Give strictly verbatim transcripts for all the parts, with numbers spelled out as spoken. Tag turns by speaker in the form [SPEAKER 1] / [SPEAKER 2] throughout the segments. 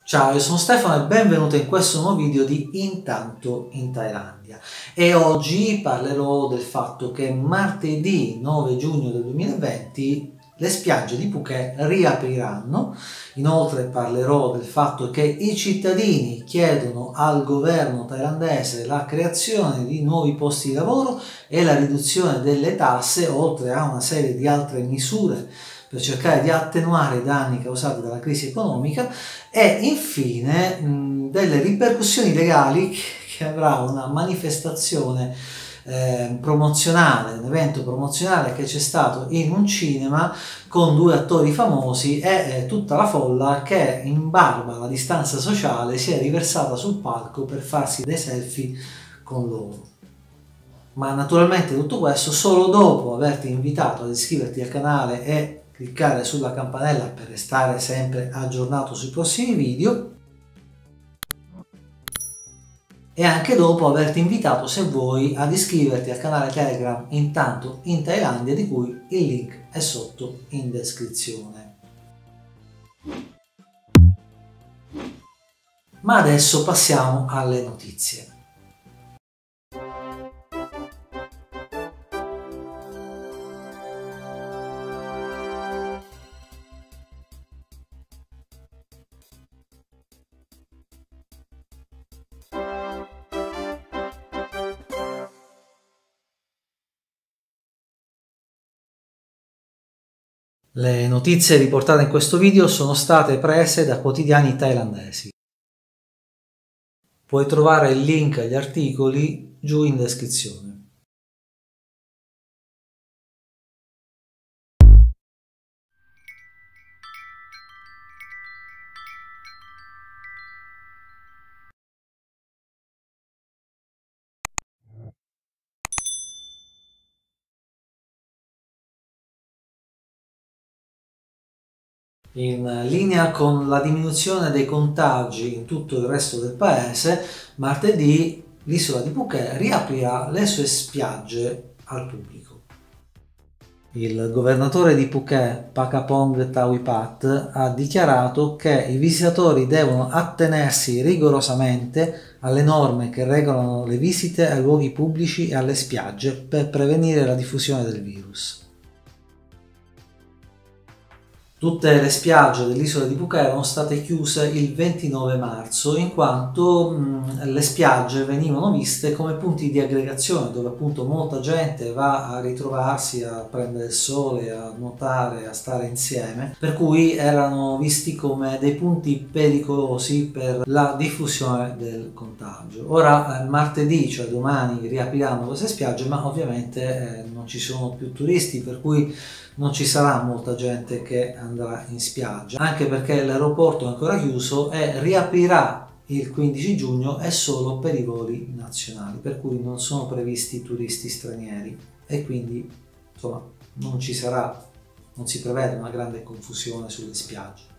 [SPEAKER 1] Ciao, io sono Stefano e benvenuto in questo nuovo video di Intanto in Thailandia. E oggi parlerò del fatto che martedì nove giugno del duemilaventi le spiagge di Phuket riapriranno. Inoltre parlerò del fatto che i cittadini chiedono al governo thailandese la creazione di nuovi posti di lavoro e la riduzione delle tasse, oltre a una serie di altre misure per cercare di attenuare i danni causati dalla crisi economica, e infine mh, delle ripercussioni legali che, che avrà una manifestazione eh, promozionale, un evento promozionale che c'è stato in un cinema con due attori famosi e eh, tutta la folla che, in barba alla distanza sociale, si è riversata sul palco per farsi dei selfie con loro. Ma naturalmente tutto questo solo dopo averti invitato ad iscriverti al canale e cliccare sulla campanella per restare sempre aggiornato sui prossimi video, e anche dopo averti invitato, se vuoi, ad iscriverti al canale Telegram Intanto in Thailandia, di cui il link è sotto in descrizione. Ma adesso passiamo alle notizie. Le notizie riportate in questo video sono state prese da quotidiani thailandesi. Puoi trovare il link agli articoli giù in descrizione. In linea con la diminuzione dei contagi in tutto il resto del paese, martedì l'isola di Phuket riaprirà le sue spiagge al pubblico. Il governatore di Phuket, Phakapong Tawipat, ha dichiarato che i visitatori devono attenersi rigorosamente alle norme che regolano le visite ai luoghi pubblici e alle spiagge per prevenire la diffusione del virus. Tutte le spiagge dell'isola di Phuket erano state chiuse il ventinove marzo, in quanto mh, le spiagge venivano viste come punti di aggregazione dove appunto molta gente va a ritrovarsi, a prendere il sole, a nuotare, a stare insieme, per cui erano visti come dei punti pericolosi per la diffusione del contagio. Ora eh, martedì, cioè domani, riapriranno queste spiagge, ma ovviamente eh, non ci sono più turisti, per cui non ci sarà molta gente che andrà in spiaggia, anche perché l'aeroporto è ancora chiuso e riaprirà il quindici giugno e solo per i voli nazionali, per cui non sono previsti turisti stranieri e quindi insomma non ci sarà, non si prevede una grande confusione sulle spiagge.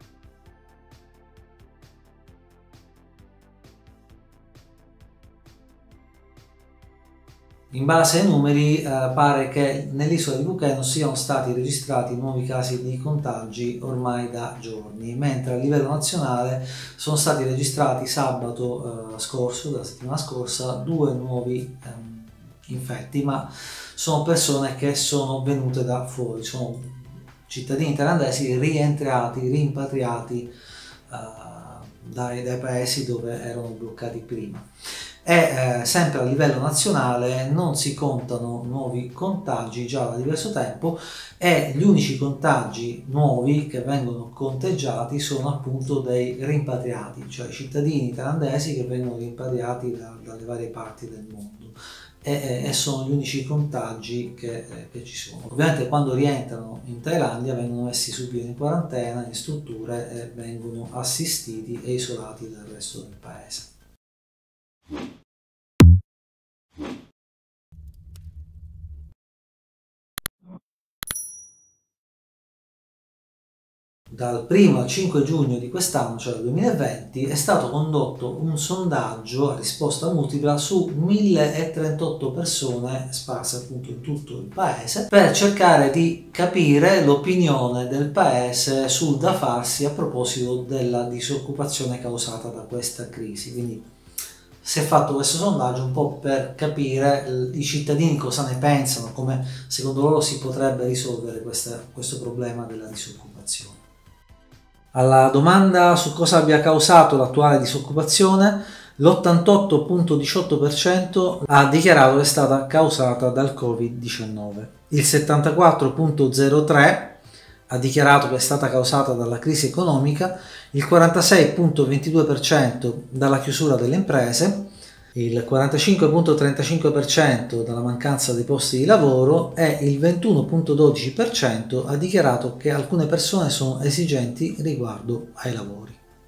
[SPEAKER 1] In base ai numeri eh, pare che nell'isola di Phuket non siano stati registrati nuovi casi di contagi ormai da giorni, mentre a livello nazionale sono stati registrati sabato eh, scorso, della settimana scorsa, due nuovi ehm, infetti, ma sono persone che sono venute da fuori, sono cittadini thailandesi rientrati, rimpatriati eh, dai, dai paesi dove erano bloccati prima. E eh, sempre a livello nazionale non si contano nuovi contagi già da diverso tempo, e gli unici contagi nuovi che vengono conteggiati sono appunto dei rimpatriati, cioè cittadini thailandesi che vengono rimpatriati da, dalle varie parti del mondo, e, e sono gli unici contagi che, eh, che ci sono. Ovviamente quando rientrano in Thailandia vengono messi subito in quarantena, in strutture, e vengono assistiti e isolati dal resto del paese. dal primo al cinque giugno di quest'anno, cioè del duemilaventi, è stato condotto un sondaggio a risposta multipla su mille trentotto persone sparse appunto in tutto il paese, per cercare di capire l'opinione del paese sul da farsi a proposito della disoccupazione causata da questa crisi. Quindi si è fatto questo sondaggio un po' per capire i cittadini cosa ne pensano, come secondo loro si potrebbe risolvere questa, questo problema della disoccupazione. Alla domanda su cosa abbia causato l'attuale disoccupazione, l'ottantotto virgola diciotto per cento ha dichiarato che è stata causata dal covid diciannove, il settantaquattro virgola zero tre per cento ha dichiarato che è stata causata dalla crisi economica, il quarantasei virgola ventidue per cento dalla chiusura delle imprese, il quarantacinque virgola trentacinque per cento dalla mancanza dei posti di lavoro e il ventuno virgola dodici per cento ha dichiarato che alcune persone sono esigenti riguardo ai lavori.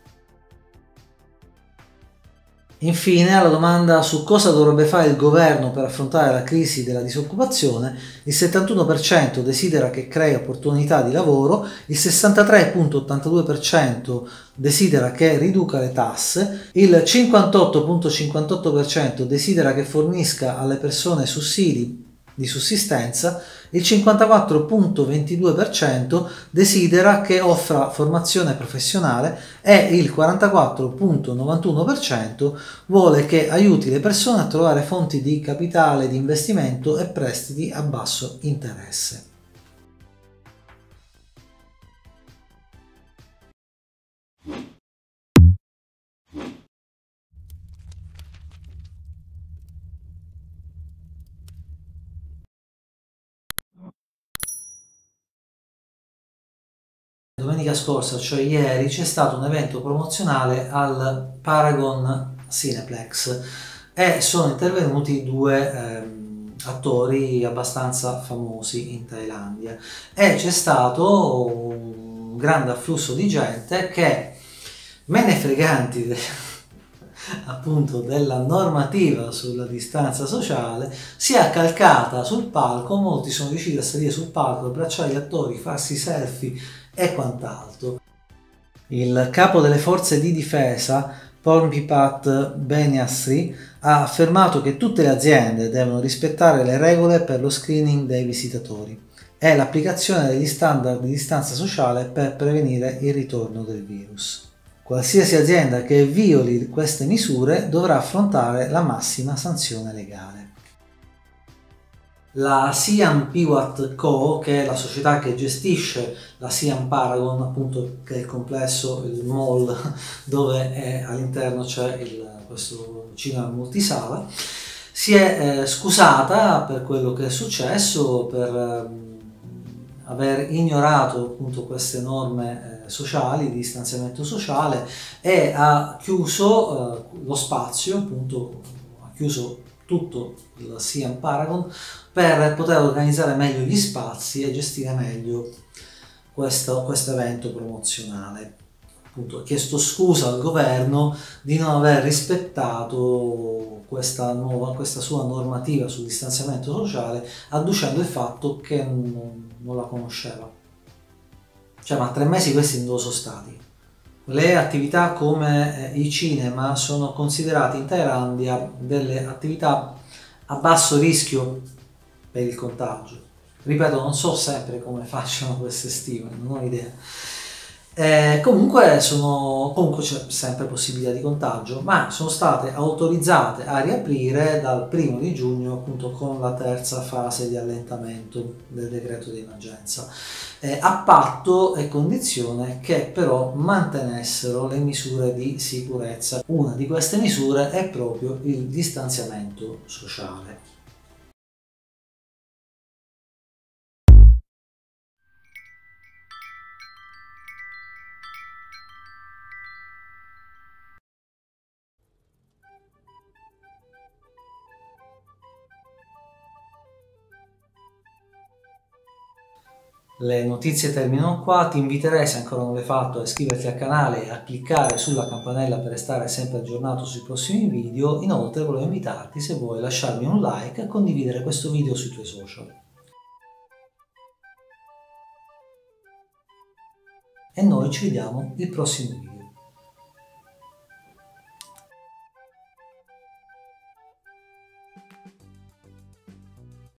[SPEAKER 1] Infine, alla domanda su cosa dovrebbe fare il governo per affrontare la crisi della disoccupazione, il settantuno per cento desidera che crei opportunità di lavoro, il sessantatré virgola ottantadue per cento desidera che riduca le tasse, il cinquantotto virgola cinquantotto per cento desidera che fornisca alle persone sussidi di sussistenza, il cinquantaquattro virgola ventidue per cento desidera che offra formazione professionale e il quarantaquattro virgola novantuno per cento vuole che aiuti le persone a trovare fonti di capitale di investimento e prestiti a basso interesse. Domenica scorsa, cioè ieri, c'è stato un evento promozionale al Paragon Cineplex e sono intervenuti due ehm, attori abbastanza famosi in Thailandia e c'è stato un grande afflusso di gente che, menefreganti de- appunto della normativa sulla distanza sociale, si è accalcata sul palco. Molti sono riusciti a salire sul palco, abbracciare gli attori, farsi selfie e quant'altro. Il capo delle forze di difesa, Pornpipat Beniasri, ha affermato che tutte le aziende devono rispettare le regole per lo screening dei visitatori e l'applicazione degli standard di distanza sociale per prevenire il ritorno del virus. Qualsiasi azienda che violi queste misure dovrà affrontare la massima sanzione legale. La Siam Piwat Co., che è la società che gestisce la Siam Paragon, appunto, che è il complesso, il mall dove è, all'interno c'è il, questo cinema multisala, si è eh, scusata per quello che è successo, per eh, aver ignorato appunto queste norme eh, sociali, di distanziamento sociale, e ha chiuso eh, lo spazio, appunto, ha chiuso tutto il Siam Paragon per poter organizzare meglio gli spazi e gestire meglio questo, questo evento promozionale. Appunto, ha chiesto scusa al governo di non aver rispettato questa, nuova, questa sua normativa sul distanziamento sociale, adducendo il fatto che non, non la conosceva. Cioè, ma tre mesi questi dove sono stati? Le attività come eh, i cinema sono considerate in Thailandia delle attività a basso rischio per il contagio. Ripeto, non so sempre come facciano queste stime, non ho idea. Eh, comunque, sono, comunque c'è sempre possibilità di contagio, ma sono state autorizzate a riaprire dal primo di giugno, appunto, con la terza fase di allentamento del decreto di emergenza, eh, a patto e condizione che però mantenessero le misure di sicurezza. Una di queste misure è proprio il distanziamento sociale. Le notizie terminano qua, ti inviterei, se ancora non l'hai fatto, a iscriverti al canale e a cliccare sulla campanella per restare sempre aggiornato sui prossimi video. Inoltre volevo invitarti, se vuoi, a lasciarmi un like e a condividere questo video sui tuoi social. e noi ci vediamo il prossimo video.